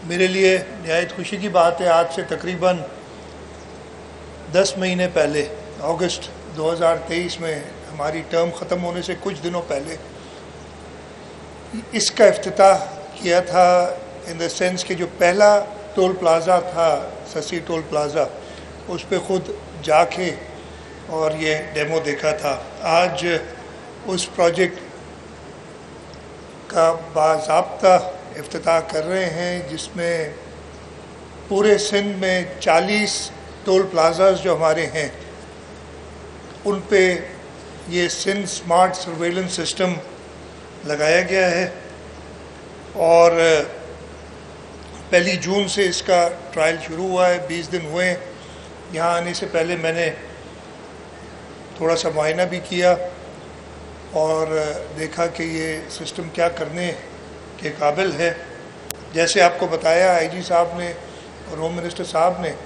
میرے لیے نہایت خوشی کی بات ہے، آج سے تقریباً 10 مہینے پہلے اگست 2023 میں ہماری ٹرم ختم ہونے سے کچھ دنوں پہلے اس کا افتتاح کیا تھا، ان دا سینس کہ جو پہلا ٹول پلازا تھا سسی ٹول پلازا، اس پہ خود جا کے اور یہ ڈیمو دیکھا تھا۔ آج اس پروجیکٹ کا باضابطہ افتتاح کر رہے ہیں، جس میں پورے سندھ میں 40 ٹول پلازاز جو ہمارے ہیں ان پہ یہ سندھ سمارٹ سرویلنس سسٹم لگایا گیا ہے، اور 1 جون سے اس کا ٹرائل شروع ہوا ہے۔ 20 دن ہوئے۔ یہاں آنے سے پہلے میں نے تھوڑا سا معائنہ بھی کیا اور دیکھا کہ یہ سسٹم کیا کرنے کے قابل ہے۔ جیسے آپ کو بتایا آئی جی صاحب نے اور ہوم منسٹر صاحب نے،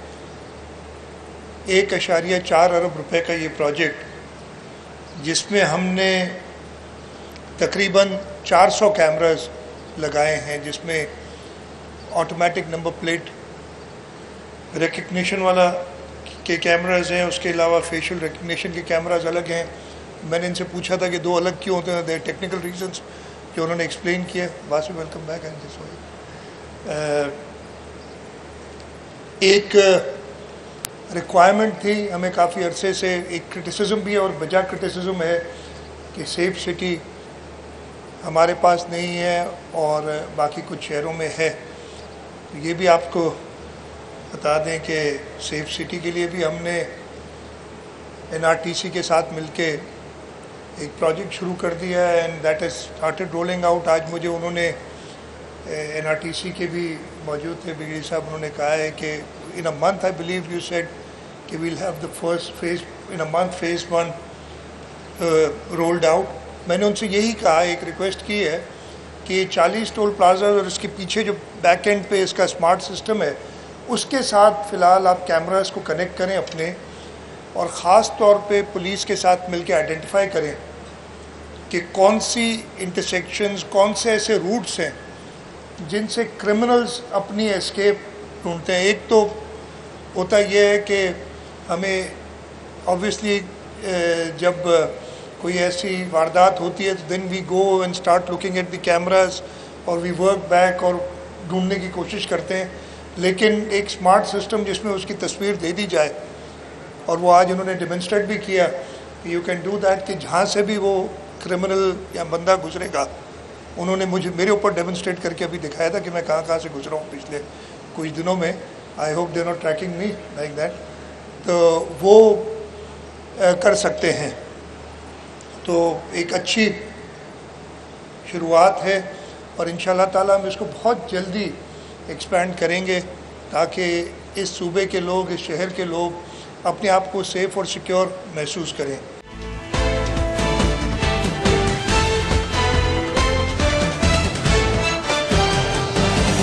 1.4 ارب روپے کا یہ پروجیکٹ، جس میں ہم نے تقریباً 400 کیمراز لگائے ہیں، جس میں آٹومیٹک نمبر پلیٹ ریکگنیشن والا کے کیمراز ہیں، اس کے علاوہ فیشل ریکگنیشن کے کیمراز الگ ہیں۔ میں نے ان سے پوچھا تھا کہ 2 الگ کیوں ہوتے ہیں، دے ٹیکنیکل ریزنس جو انہوں نے ایکسپلین کیا۔ باسی welcome back and this way. ایک ریکوائرمنٹ تھی ہمیں کافی عرصے سے، ایک کرٹیسزم بھی ہے اور بجا کرٹیسزم ہے کہ سیف سٹی ہمارے پاس نہیں ہے اور باقی کچھ شہروں میں ہے۔ یہ بھی آپ کو بتا دیں کہ سیف سٹی کے لیے بھی ہم نے NRTC کے ساتھ مل کے ایک پروجیکٹ شروع کر دیا ہے، and that is started rolling out. آج مجھے انہوں نے NRTC کے بھی موجود تھے بگڑی صاحب، انہوں نے کہا ہے کہ in a month I believe you said کہ we'll have the first phase in a month phase 1 rolled out. میں نے ان سے یہی کہا، ایک ریکویسٹ کی ہے کہ 40 ٹول پلازا اور اس کے پیچھے جو بیک اینڈ پہ اس کا اسمارٹ سسٹم ہے، اس کے ساتھ فی الحال آپ کیمراز کو کنیکٹ کریں اپنے، اور خاص طور پہ پولیس کے ساتھ مل کے آئیڈینٹیفائی کریں کہ کون سی انٹرسیکشنز، کون سے ایسے روٹس ہیں جن سے کرمنلز اپنی اسکیپ ڈھونڈتے ہیں۔ ایک تو ہوتا یہ ہے کہ ہمیں آبویسلی جب کوئی ایسی واردات ہوتی ہے تو then we go and start looking at the cameras اور وی ورک بیک اور ڈھونڈنے کی کوشش کرتے ہیں، لیکن ایک اسمارٹ سسٹم جس میں اس کی تصویر دے دی جائے، اور وہ آج انہوں نے ڈیمونسٹریٹ بھی کیا کہ یو کین ڈو دیٹ، کہ جہاں سے بھی وہ کرمنل یا بندہ گزرے گا، انہوں نے میرے اوپر ڈیمونسٹریٹ کر کے ابھی دکھایا تھا کہ میں کہاں کہاں سے گزرا ہوں پچھلے کچھ دنوں میں۔ I hope they not tracking me like that, تو وہ کر سکتے ہیں۔ تو ایک اچھی شروعات ہے، اور انشاءاللہ تعالیٰ ہم اس کو بہت جلدی ایکسپینڈ کریں گے تاکہ اس صوبے کے لوگ، اس شہر کے لوگ اپنے آپ کو سیف اور سیکیور محسوس کریں۔